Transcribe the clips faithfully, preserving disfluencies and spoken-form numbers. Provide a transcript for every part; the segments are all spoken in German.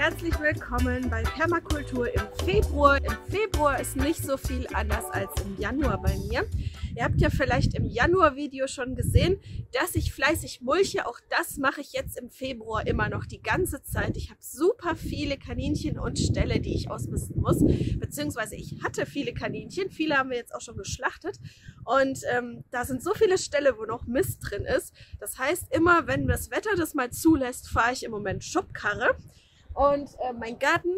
herzlich willkommen bei Permakultur im Februar. Im Februar ist nicht so viel anders als im Januar bei mir. Ihr habt ja vielleicht im Januar-Video schon gesehen, dass ich fleißig mulche. Auch das mache ich jetzt im Februar immer noch die ganze Zeit. Ich habe super viele Kaninchen und Ställe, die ich ausmisten muss. Beziehungsweise ich hatte viele Kaninchen. Viele haben wir jetzt auch schon geschlachtet. Und ähm, da sind so viele Ställe, wo noch Mist drin ist. Das heißt, immer wenn das Wetter das mal zulässt, fahre ich im Moment Schubkarre. Und äh, mein Garten,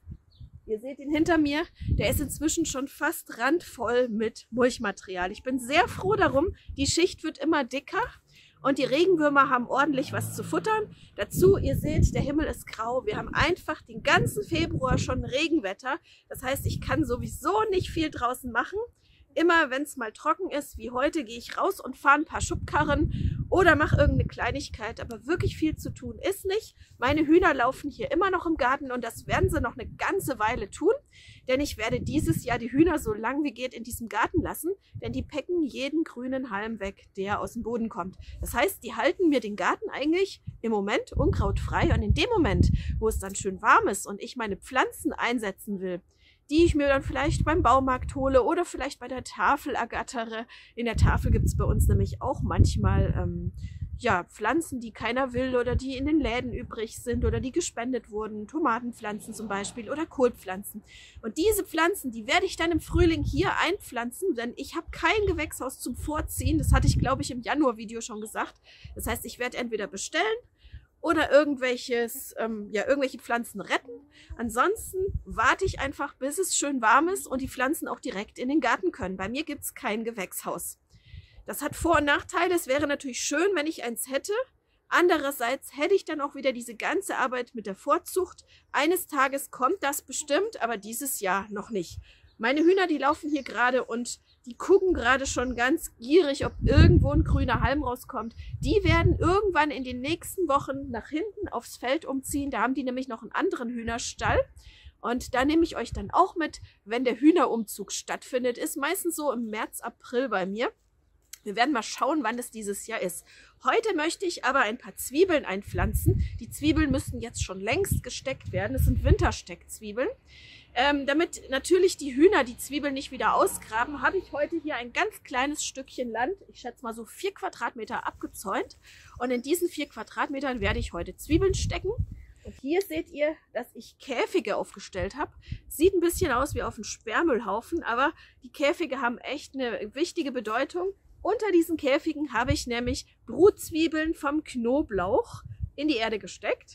ihr seht ihn hinter mir, der ist inzwischen schon fast randvoll mit Mulchmaterial. Ich bin sehr froh darum, die Schicht wird immer dicker und die Regenwürmer haben ordentlich was zu futtern. Dazu, ihr seht, der Himmel ist grau. Wir haben einfach den ganzen Februar schon Regenwetter. Das heißt, ich kann sowieso nicht viel draußen machen. Immer wenn es mal trocken ist, wie heute, gehe ich raus und fahre ein paar Schubkarren oder mache irgendeine Kleinigkeit. Aber wirklich viel zu tun ist nicht. Meine Hühner laufen hier immer noch im Garten und das werden sie noch eine ganze Weile tun. Denn ich werde dieses Jahr die Hühner so lang wie geht in diesem Garten lassen. Denn die pecken jeden grünen Halm weg, der aus dem Boden kommt. Das heißt, die halten mir den Garten eigentlich im Moment unkrautfrei. Und in dem Moment, wo es dann schön warm ist und ich meine Pflanzen einsetzen will, die ich mir dann vielleicht beim Baumarkt hole oder vielleicht bei der Tafel ergattere. In der Tafel gibt es bei uns nämlich auch manchmal ähm, ja, Pflanzen, die keiner will oder die in den Läden übrig sind oder die gespendet wurden. Tomatenpflanzen zum Beispiel oder Kohlpflanzen. Und diese Pflanzen, die werde ich dann im Frühling hier einpflanzen, denn ich habe kein Gewächshaus zum Vorziehen. Das hatte ich, glaube ich, im Januar-Video schon gesagt. Das heißt, ich werde entweder bestellen oder irgendwelches, ähm, ja, irgendwelche Pflanzen retten. Ansonsten warte ich einfach, bis es schön warm ist und die Pflanzen auch direkt in den Garten können. Bei mir gibt es kein Gewächshaus. Das hat Vor- und Nachteile. Es wäre natürlich schön, wenn ich eins hätte. Andererseits hätte ich dann auch wieder diese ganze Arbeit mit der Vorzucht. Eines Tages kommt das bestimmt, aber dieses Jahr noch nicht. Meine Hühner, die laufen hier gerade und die gucken gerade schon ganz gierig, ob irgendwo ein grüner Halm rauskommt. Die werden irgendwann in den nächsten Wochen nach hinten aufs Feld umziehen. Da haben die nämlich noch einen anderen Hühnerstall. Und da nehme ich euch dann auch mit, wenn der Hühnerumzug stattfindet. Ist meistens so im März, April bei mir. Wir werden mal schauen, wann es dieses Jahr ist. Heute möchte ich aber ein paar Zwiebeln einpflanzen. Die Zwiebeln müssten jetzt schon längst gesteckt werden. Das sind Wintersteckzwiebeln. Ähm, damit natürlich die Hühner die Zwiebeln nicht wieder ausgraben, habe ich heute hier ein ganz kleines Stückchen Land, ich schätze mal so vier Quadratmeter, abgezäunt. Und in diesen vier Quadratmetern werde ich heute Zwiebeln stecken. Und hier seht ihr, dass ich Käfige aufgestellt habe. Sieht ein bisschen aus wie auf einem Sperrmüllhaufen, aber die Käfige haben echt eine wichtige Bedeutung. Unter diesen Käfigen habe ich nämlich Brutzwiebeln vom Knoblauch in die Erde gesteckt.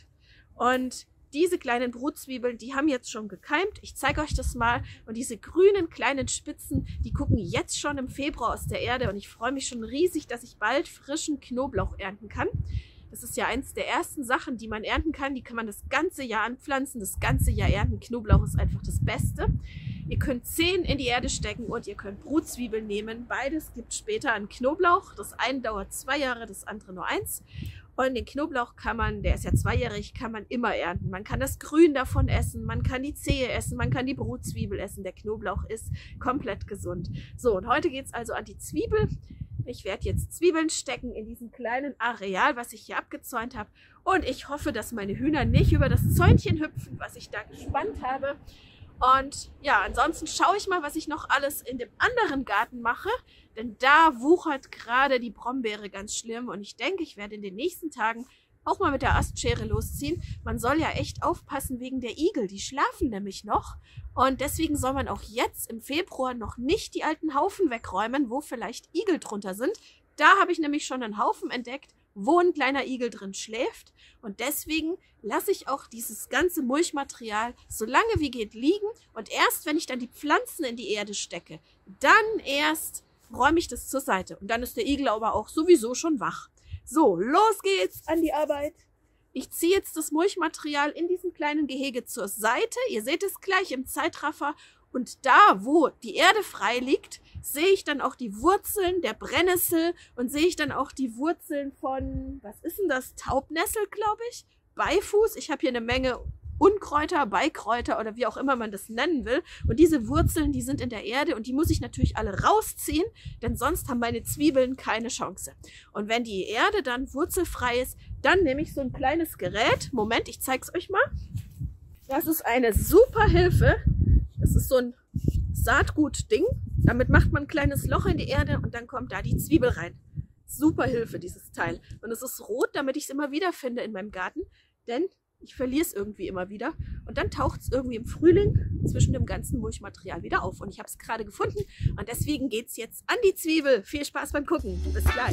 Und diese kleinen Brutzwiebeln, die haben jetzt schon gekeimt. Ich zeige euch das mal. Und diese grünen kleinen Spitzen, die gucken jetzt schon im Februar aus der Erde. Und ich freue mich schon riesig, dass ich bald frischen Knoblauch ernten kann. Das ist ja eins der ersten Sachen, die man ernten kann. Die kann man das ganze Jahr anpflanzen, das ganze Jahr ernten. Knoblauch ist einfach das Beste. Ihr könnt zehn in die Erde stecken und ihr könnt Brutzwiebeln nehmen. Beides gibt später an Knoblauch. Das eine dauert zwei Jahre, das andere nur eins. Und den Knoblauch kann man, der ist ja zweijährig, kann man immer ernten. Man kann das Grün davon essen, man kann die Zehe essen, man kann die Brutzwiebel essen. Der Knoblauch ist komplett gesund. So, und heute geht es also an die Zwiebel. Ich werde jetzt Zwiebeln stecken in diesem kleinen Areal, was ich hier abgezäunt habe. Und ich hoffe, dass meine Hühner nicht über das Zäunchen hüpfen, was ich da gespannt habe. Und ja, ansonsten schaue ich mal, was ich noch alles in dem anderen Garten mache. Denn da wuchert gerade die Brombeere ganz schlimm. Und ich denke, ich werde in den nächsten Tagen auch mal mit der Astschere losziehen. Man soll ja echt aufpassen wegen der Igel. Die schlafen nämlich noch. Und deswegen soll man auch jetzt im Februar noch nicht die alten Haufen wegräumen, wo vielleicht Igel drunter sind. Da habe ich nämlich schon einen Haufen entdeckt, wo ein kleiner Igel drin schläft. Und deswegen lasse ich auch dieses ganze Mulchmaterial so lange wie geht liegen. Und erst, wenn ich dann die Pflanzen in die Erde stecke, dann erst räume ich das zur Seite. Und dann ist der Igel aber auch sowieso schon wach. So, los geht's an die Arbeit. Ich ziehe jetzt das Mulchmaterial in diesem kleinen Gehege zur Seite. Ihr seht es gleich im Zeitraffer. Und da, wo die Erde frei liegt, sehe ich dann auch die Wurzeln der Brennnessel und sehe ich dann auch die Wurzeln von, was ist denn das? Taubnessel, glaube ich. Beifuß. Ich habe hier eine Menge Unkräuter, Beikräuter oder wie auch immer man das nennen will. Und diese Wurzeln, die sind in der Erde und die muss ich natürlich alle rausziehen, denn sonst haben meine Zwiebeln keine Chance. Und wenn die Erde dann wurzelfrei ist, dann nehme ich so ein kleines Gerät. Moment, ich zeige es euch mal. Das ist eine super Hilfe. Das ist so ein Saatgut-Ding. Damit macht man ein kleines Loch in die Erde und dann kommt da die Zwiebel rein. Super Hilfe, dieses Teil. Und es ist rot, damit ich es immer wieder finde in meinem Garten. Denn ich verliere es irgendwie immer wieder. Und dann taucht es irgendwie im Frühling zwischen dem ganzen Mulchmaterial wieder auf. Und ich habe es gerade gefunden. Und deswegen geht es jetzt an die Zwiebel. Viel Spaß beim Gucken. Bis gleich.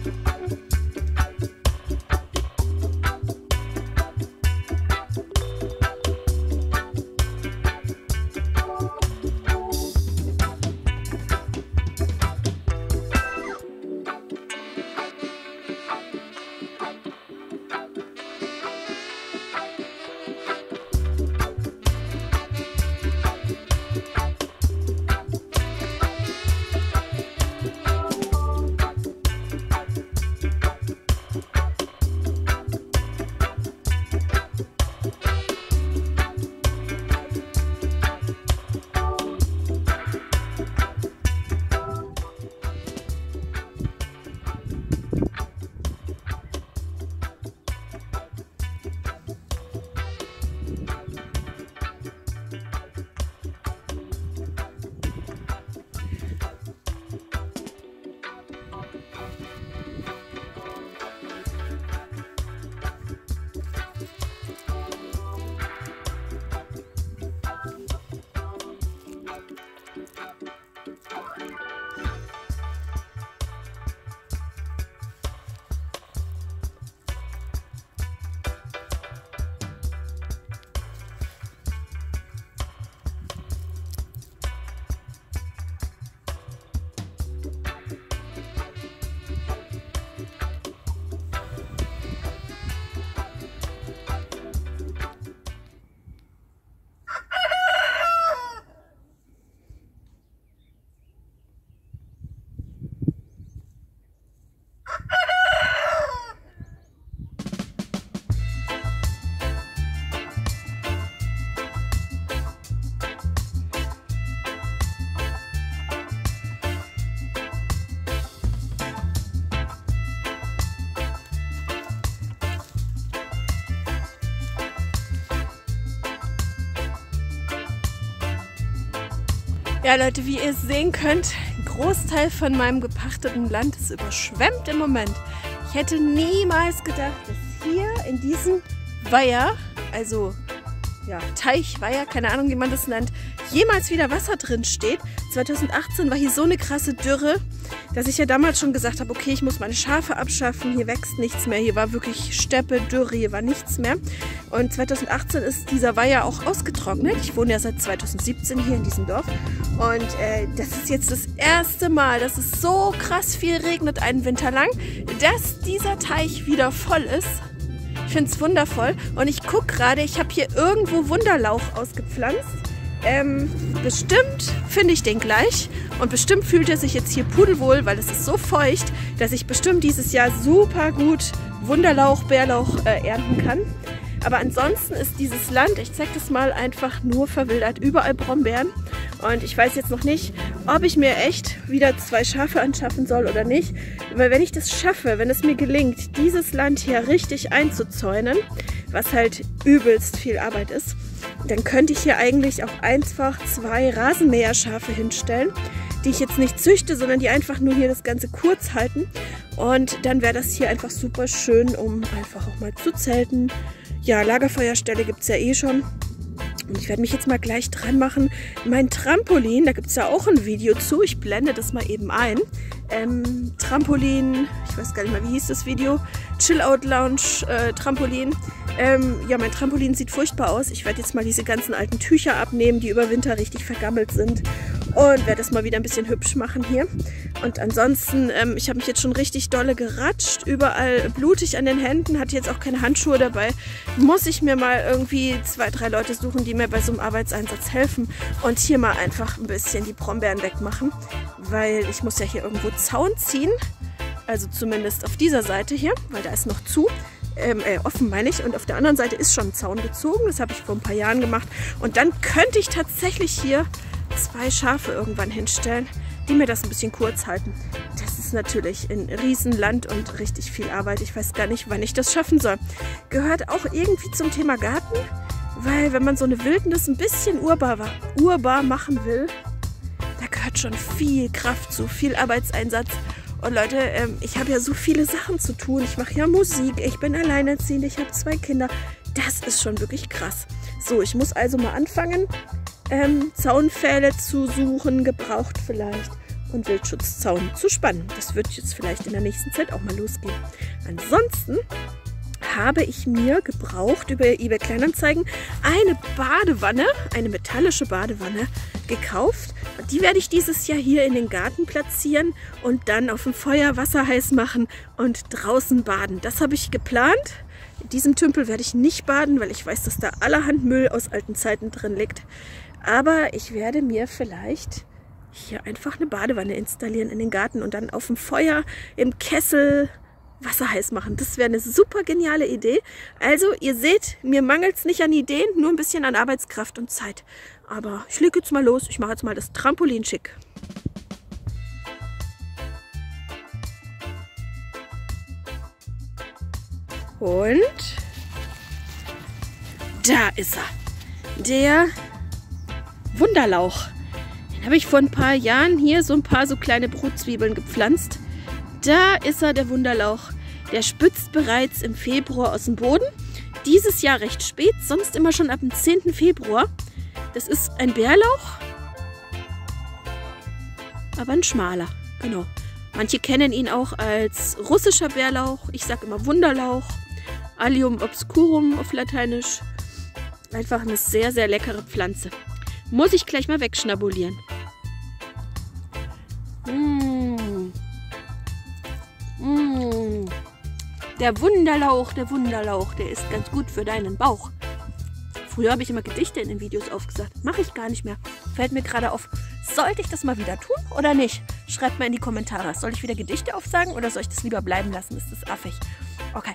Ja Leute, wie ihr sehen könnt, ein Großteil von meinem gepachteten Land ist überschwemmt im Moment. Ich hätte niemals gedacht, dass hier in diesem Weiher, also ja, Teich, Weiher, keine Ahnung wie man das nennt, jemals wieder Wasser drin steht. zweitausendachtzehn war hier so eine krasse Dürre, dass ich ja damals schon gesagt habe, okay, ich muss meine Schafe abschaffen, hier wächst nichts mehr, hier war wirklich Steppe, Dürre, hier war nichts mehr. Und zweitausendachtzehn ist dieser Weiher auch ausgetrocknet. Ich wohne ja seit zweitausendsiebzehn hier in diesem Dorf und äh, das ist jetzt das erste Mal, dass es so krass viel regnet einen Winter lang, dass dieser Teich wieder voll ist. Ich finde es wundervoll und ich gucke gerade, ich habe hier irgendwo Wunderlauch ausgepflanzt. Ähm, bestimmt finde ich den gleich und bestimmt fühlt er sich jetzt hier pudelwohl, weil es ist so feucht, dass ich bestimmt dieses Jahr super gut Wunderlauch, Bärlauch äh, ernten kann. Aber ansonsten ist dieses Land, ich zeige das mal, einfach nur verwildert, überall Brombeeren. Und ich weiß jetzt noch nicht, ob ich mir echt wieder zwei Schafe anschaffen soll oder nicht. Weil wenn ich das schaffe, wenn es mir gelingt, dieses Land hier richtig einzuzäunen, was halt übelst viel Arbeit ist, dann könnte ich hier eigentlich auch einfach zwei Rasenmäherschafe hinstellen, die ich jetzt nicht züchte, sondern die einfach nur hier das Ganze kurz halten. Und dann wäre das hier einfach super schön, um einfach auch mal zu zelten. Ja, Lagerfeuerstelle gibt es ja eh schon. Und ich werde mich jetzt mal gleich dran machen. Mein Trampolin, da gibt es ja auch ein Video zu. Ich blende das mal eben ein. Ähm, Trampolin, ich weiß gar nicht mehr, wie hieß das Video? Chill-Out-Lounge, äh, Trampolin. Ähm, ja, mein Trampolin sieht furchtbar aus. Ich werde jetzt mal diese ganzen alten Tücher abnehmen, die über Winter richtig vergammelt sind. Und werde das mal wieder ein bisschen hübsch machen hier. Und ansonsten, ähm, ich habe mich jetzt schon richtig dolle geratscht. Überall blutig an den Händen. Hatte jetzt auch keine Handschuhe dabei. Muss ich mir mal irgendwie zwei, drei Leute suchen, die mir bei so einem Arbeitseinsatz helfen. Und hier mal einfach ein bisschen die Brombeeren wegmachen. Weil ich muss ja hier irgendwo Zaun ziehen. Also zumindest auf dieser Seite hier, weil da ist noch zu. Ähm, äh, offen meine ich. Und auf der anderen Seite ist schon ein Zaun gezogen. Das habe ich vor ein paar Jahren gemacht. Und dann könnte ich tatsächlich hier zwei Schafe irgendwann hinstellen, die mir das ein bisschen kurz halten. Das ist natürlich ein Riesenland und richtig viel Arbeit. Ich weiß gar nicht, wann ich das schaffen soll. Gehört auch irgendwie zum Thema Garten. Weil wenn man so eine Wildnis ein bisschen urbar, urbar machen will, da gehört schon viel Kraft zu, viel Arbeitseinsatz. Und Leute, ähm, ich habe ja so viele Sachen zu tun. Ich mache ja Musik, ich bin alleinerziehend, ich habe zwei Kinder. Das ist schon wirklich krass. So, ich muss also mal anfangen, ähm, Zaunpfähle zu suchen, gebraucht vielleicht, und Wildschutzzaun zu spannen. Das wird jetzt vielleicht in der nächsten Zeit auch mal losgehen. Ansonsten habe ich mir gebraucht über eBay Kleinanzeigen eine Badewanne, eine metallische Badewanne gekauft. Und die werde ich dieses Jahr hier in den Garten platzieren und dann auf dem Feuer Wasser heiß machen und draußen baden. Das habe ich geplant. In diesem Tümpel werde ich nicht baden, weil ich weiß, dass da allerhand Müll aus alten Zeiten drin liegt. Aber ich werde mir vielleicht hier einfach eine Badewanne installieren in den Garten und dann auf dem Feuer im Kessel Wasser heiß machen. Das wäre eine super geniale Idee. Also, ihr seht, mir mangelt es nicht an Ideen, nur ein bisschen an Arbeitskraft und Zeit. Aber ich lege jetzt mal los. Ich mache jetzt mal das Trampolin schick. Und da ist er. Der Wunderlauch. Den habe ich vor ein paar Jahren hier so ein paar so kleine Brutzwiebeln gepflanzt. Da ist er, der Wunderlauch. Der spitzt bereits im Februar aus dem Boden. Dieses Jahr recht spät, sonst immer schon ab dem zehnten Februar. Das ist ein Bärlauch, aber ein schmaler, genau. Manche kennen ihn auch als russischer Bärlauch. Ich sage immer Wunderlauch. Allium obscurum auf Lateinisch. Einfach eine sehr, sehr leckere Pflanze. Muss ich gleich mal wegschnabulieren. Mmh. Mmh. Der Wunderlauch, der Wunderlauch, der ist ganz gut für deinen Bauch. Früher habe ich immer Gedichte in den Videos aufgesagt. Mache ich gar nicht mehr. Fällt mir gerade auf. Sollte ich das mal wieder tun oder nicht? Schreibt mal in die Kommentare. Soll ich wieder Gedichte aufsagen oder soll ich das lieber bleiben lassen? Ist das affig? Okay.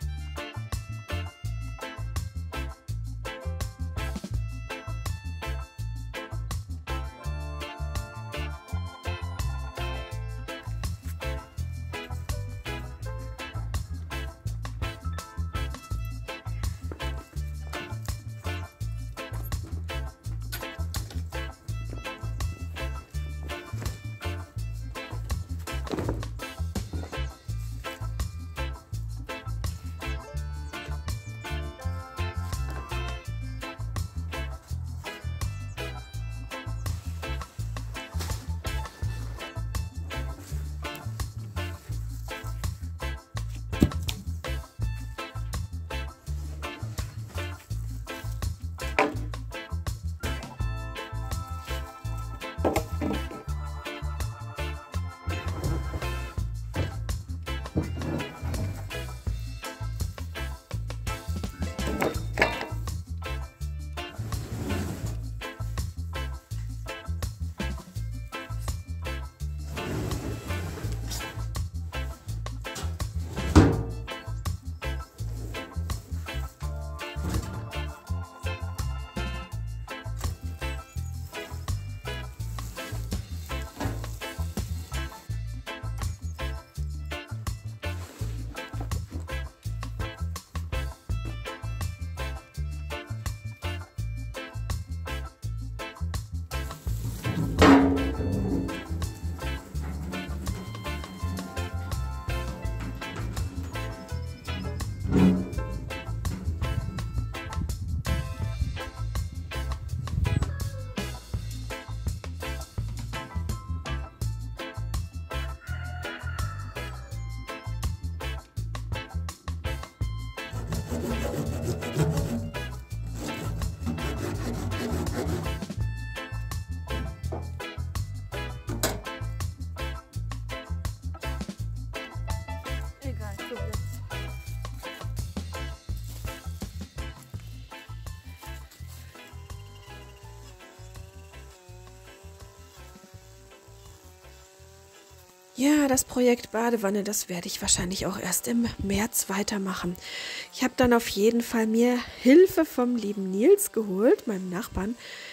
Ja, das Projekt Badewanne, das werde ich wahrscheinlich auch erst im März weitermachen. Ich habe dann auf jeden Fall mir Hilfe vom lieben Nils geholt, meinem Nachbarn.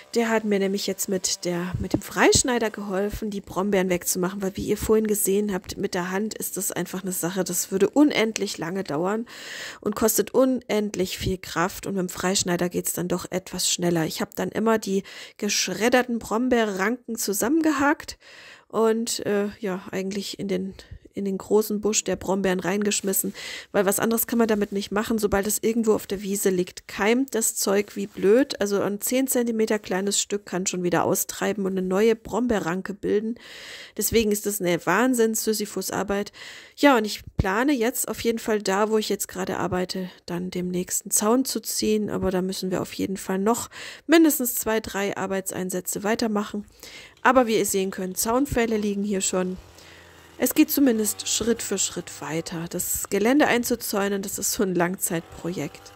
Der hat mir nämlich jetzt mit, der, mit dem Freischneider geholfen, die Brombeeren wegzumachen, weil wie ihr vorhin gesehen habt, mit der Hand ist das einfach eine Sache, das würde unendlich lange dauern und kostet unendlich viel Kraft und mit dem Freischneider geht es dann doch etwas schneller. Ich habe dann immer die geschredderten Brombeerranken zusammengehakt und äh, ja, eigentlich in den in den großen Busch der Brombeeren reingeschmissen, weil was anderes kann man damit nicht machen. Sobald es irgendwo auf der Wiese liegt, keimt das Zeug wie blöd. Also ein zehn Zentimeter kleines Stück kann schon wieder austreiben und eine neue Brombeerranke bilden. Deswegen ist das eine Wahnsinns-Sisyphus-Arbeit. Ja, und ich plane jetzt auf jeden Fall da, wo ich jetzt gerade arbeite, dann dem nächsten Zaun zu ziehen. Aber da müssen wir auf jeden Fall noch mindestens zwei, drei Arbeitseinsätze weitermachen. Aber wie ihr sehen könnt, Zaunpfähle liegen hier schon. Es geht zumindest Schritt für Schritt weiter. Das Gelände einzuzäunen, das ist so ein Langzeitprojekt.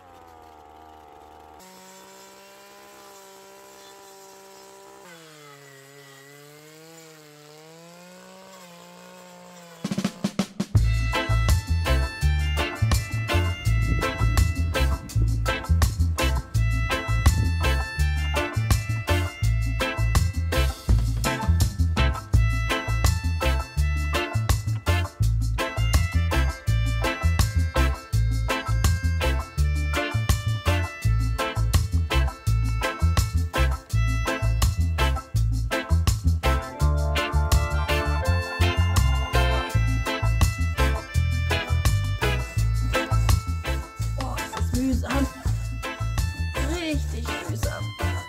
Mühsam. Richtig mühsam.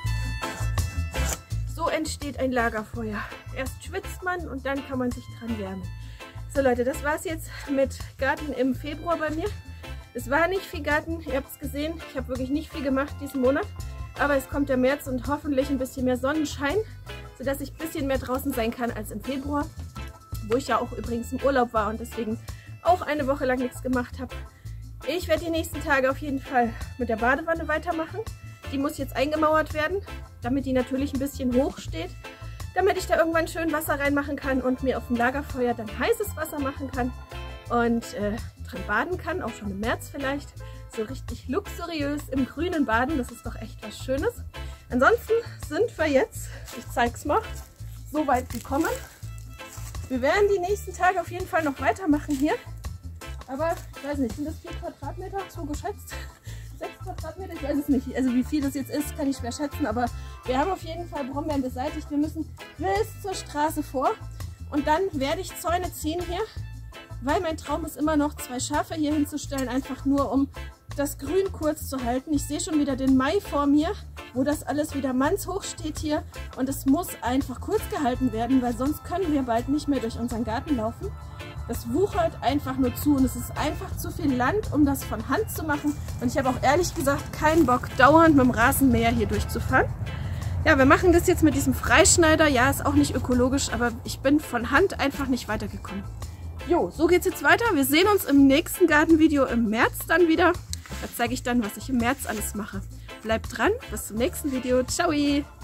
So entsteht ein Lagerfeuer. Erst schwitzt man und dann kann man sich dran wärmen. So Leute, das war es jetzt mit Garten im Februar bei mir. Es war nicht viel Garten, ihr habt es gesehen. Ich habe wirklich nicht viel gemacht diesen Monat. Aber es kommt der März und hoffentlich ein bisschen mehr Sonnenschein, sodass ich ein bisschen mehr draußen sein kann als im Februar, wo ich ja auch übrigens im Urlaub war und deswegen auch eine Woche lang nichts gemacht habe. Ich werde die nächsten Tage auf jeden Fall mit der Badewanne weitermachen. Die muss jetzt eingemauert werden, damit die natürlich ein bisschen hoch steht, damit ich da irgendwann schön Wasser reinmachen kann und mir auf dem Lagerfeuer dann heißes Wasser machen kann und äh, drin baden kann, auch schon im März vielleicht. So richtig luxuriös im Grünen baden, das ist doch echt was Schönes. Ansonsten sind wir jetzt, ich zeig's mal, so weit gekommen. Wir werden die nächsten Tage auf jeden Fall noch weitermachen hier. Aber ich weiß nicht, sind das vier Quadratmeter so geschätzt? sechs Quadratmeter? Ich weiß es nicht. Also wie viel das jetzt ist, kann ich schwer schätzen. Aber wir haben auf jeden Fall Brombeeren beseitigt. Wir müssen bis zur Straße vor. Und dann werde ich Zäune ziehen hier. Weil mein Traum ist immer noch, zwei Schafe hier hinzustellen. Einfach nur, um das Grün kurz zu halten. Ich sehe schon wieder den Mai vor mir, wo das alles wieder mannshoch steht hier. Und es muss einfach kurz gehalten werden, weil sonst können wir bald nicht mehr durch unseren Garten laufen. Das wuchert einfach nur zu und es ist einfach zu viel Land, um das von Hand zu machen. Und ich habe auch ehrlich gesagt keinen Bock, dauernd mit dem Rasenmäher hier durchzufahren. Ja, wir machen das jetzt mit diesem Freischneider. Ja, ist auch nicht ökologisch, aber ich bin von Hand einfach nicht weitergekommen. Jo, so geht's jetzt weiter. Wir sehen uns im nächsten Gartenvideo im März dann wieder. Da zeige ich dann, was ich im März alles mache. Bleibt dran, bis zum nächsten Video. Ciao!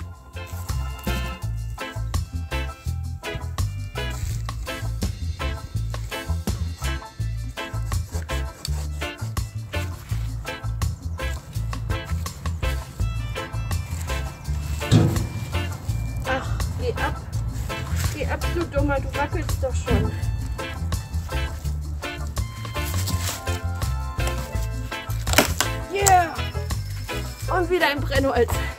Geh ab, geh ab, du Dummer, du wackelst doch schon. Yeah! Und wieder ein Brennholz.